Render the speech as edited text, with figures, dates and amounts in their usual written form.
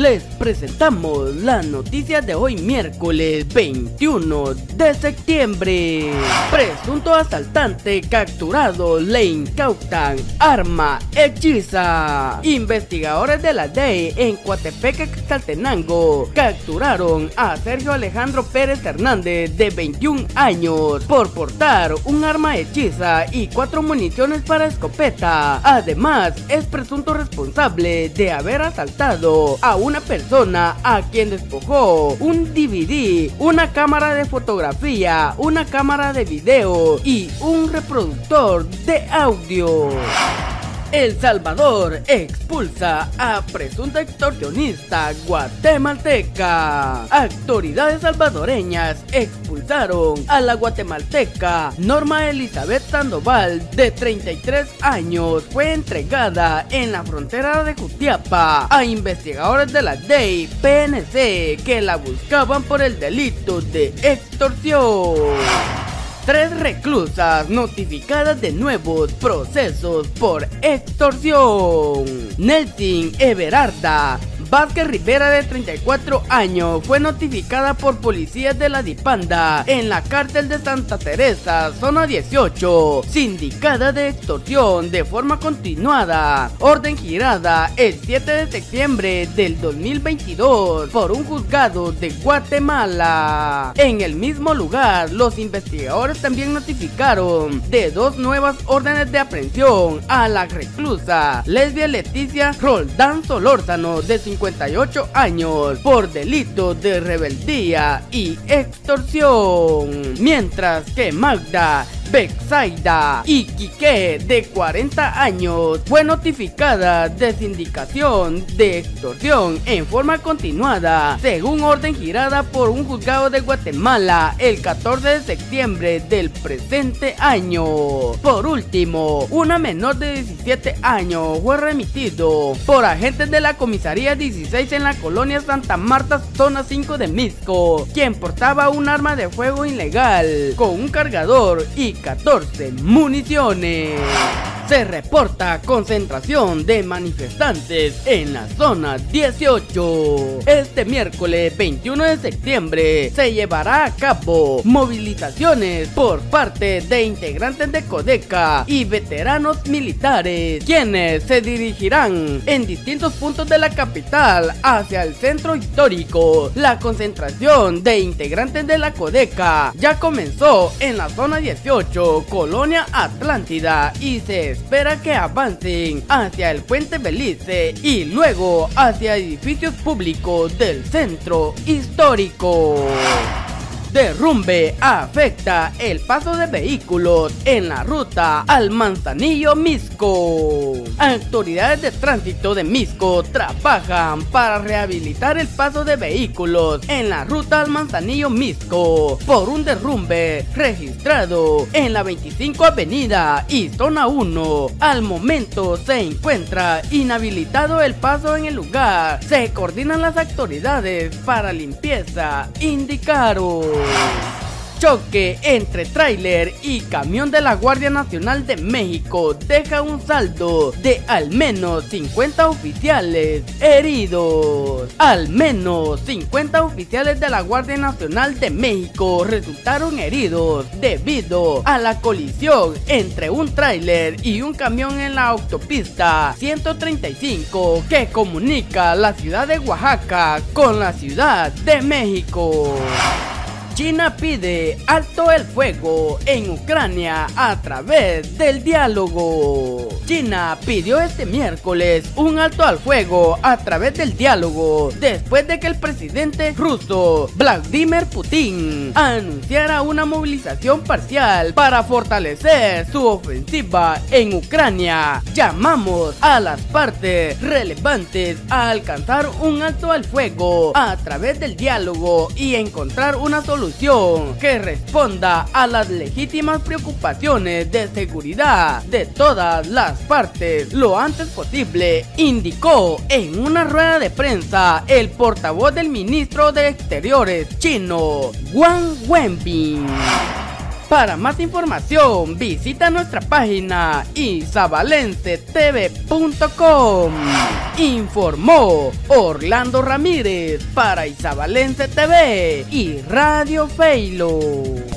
les presentamos las noticias de hoy miércoles 21 de septiembre. Presunto asaltante capturado, le incautan arma hechiza. Investigadores de la DEI en Coatepeque, Quetzaltenango, capturaron a Sergio Alejandro Pérez Hernández, de 21 años, por portar un arma hechiza y 4 municiones para escopeta. Además, es presunto responsable de haber asaltado a una persona a quien despojó un DVD, una cámara de fotografía, una cámara de video y un reproductor de audio. El Salvador expulsa a presunta extorsionista guatemalteca. Autoridades salvadoreñas expulsaron a la guatemalteca Norma Elizabeth Sandoval, de 33 años. Fue entregada en la frontera de Jutiapa a investigadores de la DEI PNC que la buscaban por el delito de extorsión. 3 reclusas notificadas de nuevos procesos por extorsión. Nelson Everarda Vázquez Rivera, de 34 años, fue notificada por policías de la Dipanda en la cárcel de Santa Teresa, zona 18, sindicada de extorsión de forma continuada. Orden girada el 7 de septiembre del 2022 por un juzgado de Guatemala. En el mismo lugar, los investigadores también notificaron de 2 nuevas órdenes de aprehensión a la reclusa Lesbia Leticia Roldán Solórzano, de 58 años, por delito de rebeldía y extorsión, mientras que Magda Bexaida Iquique, de 40 años, fue notificada de sindicación de extorsión en forma continuada, según orden girada por un juzgado de Guatemala el 14 de septiembre del presente año. Por último, una menor de 17 años fue remitido por agentes de la comisaría 16 en la colonia Santa Marta, zona 5 de Mixco, quien portaba un arma de fuego ilegal con un cargador y 14 municiones. Se reporta concentración de manifestantes en la zona 18. Este miércoles 21 de septiembre se llevará a cabo movilizaciones por parte de integrantes de Codeca y veteranos militares, quienes se dirigirán en distintos puntos de la capital hacia el centro histórico. La concentración de integrantes de la Codeca ya comenzó en la zona 18, Colonia Atlántida, y se espera que avancen hacia el Puente Belice y luego hacia edificios públicos del centro histórico. Derrumbe afecta el paso de vehículos en la ruta al Manzanillo Mixco. Autoridades de tránsito de Mixco trabajan para rehabilitar el paso de vehículos en la ruta al Manzanillo Mixco por un derrumbe registrado en la 25 Avenida y Zona 1. Al momento se encuentra inhabilitado el paso en el lugar. Se coordinan las autoridades para limpieza, indicaron. Choque entre tráiler y camión de la Guardia Nacional de México deja un saldo de al menos 50 oficiales heridos. Al menos 50 oficiales de la Guardia Nacional de México resultaron heridos debido a la colisión entre un tráiler y un camión en la autopista 135 que comunica la ciudad de Oaxaca con la Ciudad de México. China pide alto el fuego en Ucrania a través del diálogo. China pidió este miércoles un alto al fuego a través del diálogo después de que el presidente ruso Vladimir Putin anunciara una movilización parcial para fortalecer su ofensiva en Ucrania. Llamamos a las partes relevantes a alcanzar un alto al fuego a través del diálogo y encontrar una solución que responda a las legítimas preocupaciones de seguridad de todas las partes lo antes posible, indicó en una rueda de prensa el portavoz del ministro de Exteriores chino, Wang Wenbin. Para más información, visita nuestra página isabalencetv.com. Informó Orlando Ramírez para Isabalense TV y Radio Feilo.